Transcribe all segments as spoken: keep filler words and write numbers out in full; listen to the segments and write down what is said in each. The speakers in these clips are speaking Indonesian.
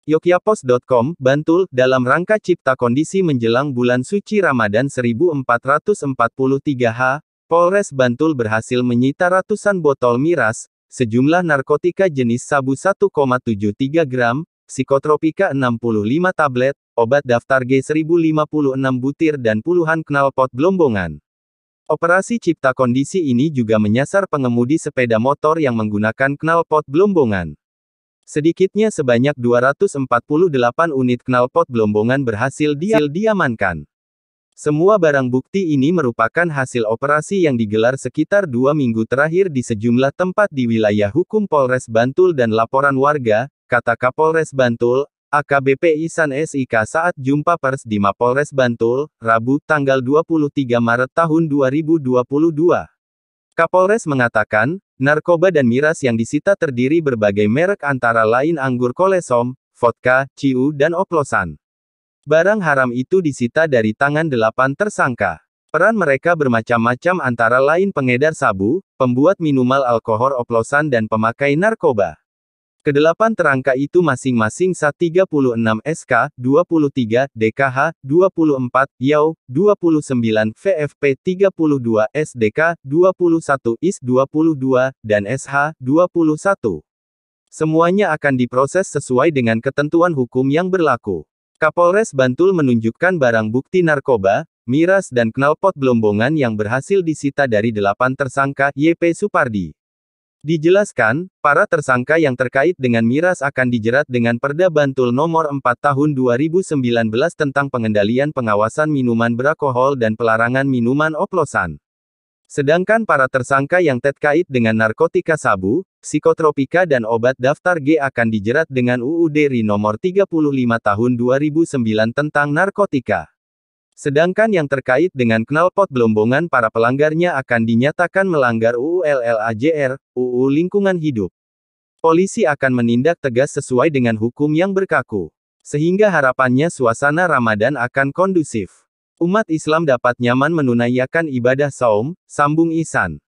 Yogyapos titik com, Bantul, dalam rangka cipta kondisi menjelang bulan suci Ramadan seribu empat ratus empat puluh tiga H, Polres Bantul berhasil menyita ratusan botol miras, sejumlah narkotika jenis sabu satu koma tujuh tiga gram, psikotropika enam puluh lima tablet, obat daftar G seribu lima puluh enam butir dan puluhan knalpot gelombongan. Operasi cipta kondisi ini juga menyasar pengemudi sepeda motor yang menggunakan knalpot gelombongan. Sedikitnya sebanyak dua ratus empat puluh delapan unit knalpot gelombongan berhasil dia diamankan. Semua barang bukti ini merupakan hasil operasi yang digelar sekitar dua minggu terakhir di sejumlah tempat di wilayah hukum Polres Bantul dan laporan warga, kata Kapolres Bantul, A K B P Ihsan S I K saat jumpa pers di Mapolres Bantul, Rabu, tanggal dua puluh tiga Maret tahun dua ribu dua puluh dua. Kapolres mengatakan, narkoba dan miras yang disita terdiri berbagai merek antara lain anggur kolesom, vodka, ciu dan oplosan. Barang haram itu disita dari tangan delapan tersangka. Peran mereka bermacam-macam antara lain pengedar sabu, pembuat minuman alkohol oplosan dan pemakai narkoba. Kedelapan terangka itu masing-masing S A tiga puluh enam S K, dua puluh tiga, D K H, dua puluh empat, Y A U, dua puluh sembilan, V F P tiga puluh dua, S D K, dua puluh satu, I S dua puluh dua, dan S H, dua puluh satu. Semuanya akan diproses sesuai dengan ketentuan hukum yang berlaku. Kapolres Bantul menunjukkan barang bukti narkoba, miras dan knalpot gelombongan yang berhasil disita dari delapan tersangka, Y P Supardi. Dijelaskan, para tersangka yang terkait dengan miras akan dijerat dengan Perda Bantul Nomor empat Tahun dua ribu sembilan belas tentang pengendalian pengawasan minuman beralkohol dan pelarangan minuman oplosan. Sedangkan para tersangka yang terkait dengan narkotika sabu, psikotropika dan obat daftar G akan dijerat dengan U U D R I Nomor tiga puluh lima Tahun dua ribu sembilan tentang narkotika. Sedangkan yang terkait dengan knalpot gelombongan para pelanggarnya akan dinyatakan melanggar U U L L A J R, U U Lingkungan Hidup. Polisi akan menindak tegas sesuai dengan hukum yang berlaku. Sehingga harapannya suasana Ramadan akan kondusif. Umat Islam dapat nyaman menunaikan ibadah saum, sambung Ihsan.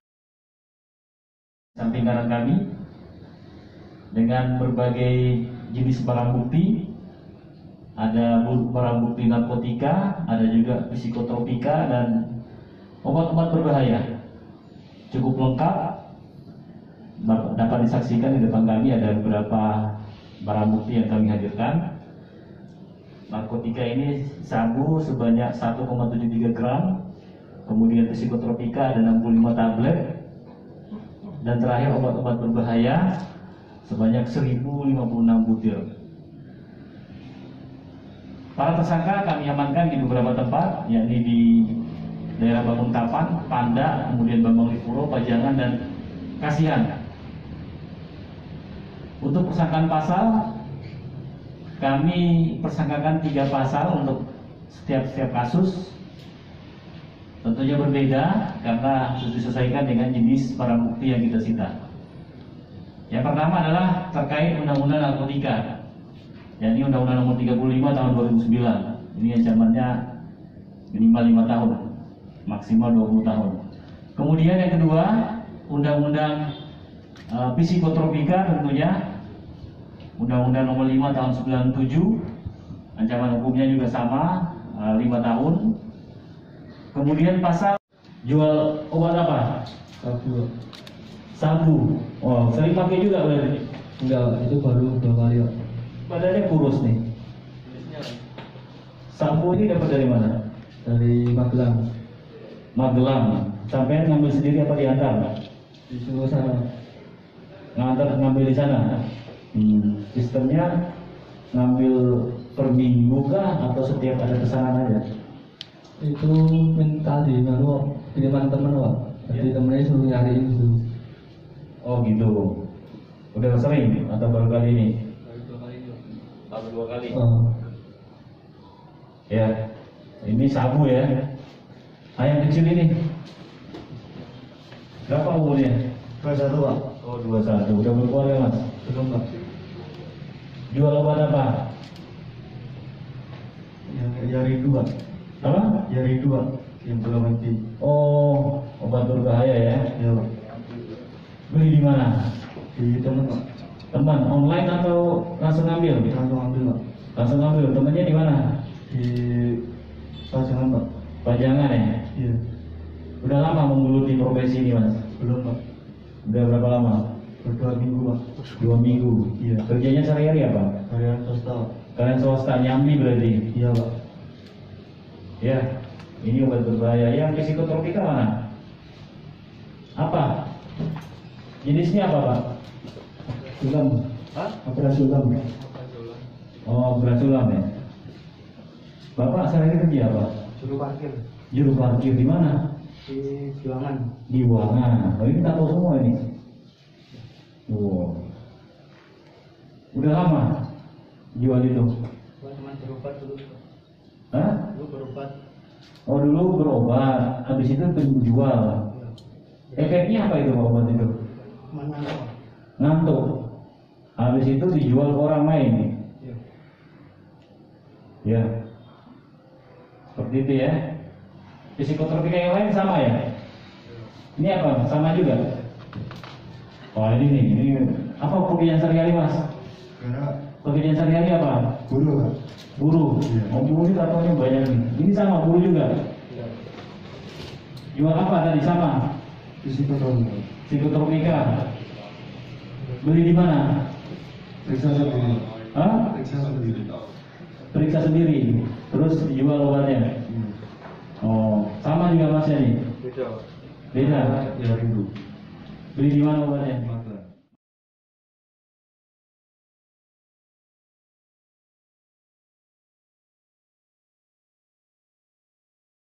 Samping kanan kami, dengan berbagai jenis barang bukti, ada barang bukti narkotika, ada juga psikotropika dan obat-obat berbahaya. Cukup lengkap, dapat disaksikan di depan kami ada beberapa barang bukti yang kami hadirkan. Narkotika ini sabu sebanyak satu koma tujuh tiga gram, kemudian psikotropika ada enam puluh lima tablet, dan terakhir obat-obat berbahaya sebanyak seribu lima puluh enam butir. Para tersangka kami amankan di beberapa tempat, yakni di daerah Banguntapan, Panda, kemudian Bambang Lipuro, Pajangan, dan Kasihan. Untuk persangkaan pasal, kami persangkakan tiga pasal untuk setiap-setiap kasus. Tentunya berbeda, karena harus disesuaikan dengan jenis barang bukti yang kita sita. Yang pertama adalah terkait undang-undang narkotika, yakni Undang-Undang Nomor tiga puluh lima Tahun dua ribu sembilan. Ini ancamannya minimal lima tahun, maksimal dua puluh tahun. Kemudian yang kedua, Undang-Undang uh, Psikotropika tentunya, Undang-Undang Nomor lima Tahun sembilan puluh tujuh, ancaman hukumnya juga sama, uh, lima tahun. Kemudian pasal jual obat apa? Sabu. Sabu. Oh, sering pakai juga berarti? Enggak, itu baru dua kali kok. Badannya kurus nih. Sabu ini dapat dari mana? Dari Magelang. Magelang. Sampai ngambil sendiri apa diantar? Disuruh sana. Ngantar ngambil di sana. Hmm. Sistemnya ngambil per minggu kah atau setiap ada pesanan aja? Itu minta di mana? Kiriman teman kok. Jadi temennya suruh nyariin gitu. Oh gitu. Udah sering atau baru kali ini? Baru dua kali. Oh. Ya, ini sabu ya. Ah, yang kecil ini berapa umurnya? dua puluh satu Pak. Oh, dua puluh satu. Udah berkeluarga Mas? Belum Pak. Jual obat apa? Yang Yari dua. Apa? Yari dua. Yang belum mati. Oh, obat berbahaya ya. Ya Pak. Beli di mana? Di teman Pak. Teman online atau langsung ngambil? Langsung ambil Pak. Langsung ngambil. Temannya di mana? Di Pajangan Pak. Pajangan ya? Iya. Udah lama menggeluti profesi ini mas? Belum Pak. Udah berapa lama? Berdua minggu Pak. Dua minggu. Iya. Kerjanya sehari-hari apa? Karyawan swasta Pak. Kalian swasta nyambi berarti? Iya Pak. Ya. Ini obat berbahaya. Yang psikotropika mana? Apa? Jenisnya apa Pak? Sulam. Hah? Apa sulam? Oh, berat sulam ya. Bapak sehari-hari kerja apa? Juru parkir Juru parkir di mana? di Juangan. Di Wangan. Oh, ini kita tahu semua ini. Wow. Udah lama jual itu? Gua cuma berobat dulu. Hah? Dulu berobat. Oh, dulu berobat, habis itu penjual. Efeknya apa itu Pak, obat itu? Mana? Ngantuk. Habis itu dijual ke orang lain. Iya. Ya. Seperti itu ya. Psikotropika yang lain sama ya? Ini apa? Sama juga? Wah ini nih, ini apa pekerjaan sehari-hari mas? Karena Pekerjaan sehari-hari apa? guru Pak. Buruh. Iya. Oh buruh ini katanya banyak nih. Ini sama buruh juga. Iya. Jual apa tadi sama? Psikotropika. Psikotropika. Beli di mana? Periksa sendiri. Hah? Periksa sendiri. Periksa sendiri. Terus dijual obatnya. Oh, sama juga masnya nih. Beda. Beda. Ya rindu. Beli di mana obatnya?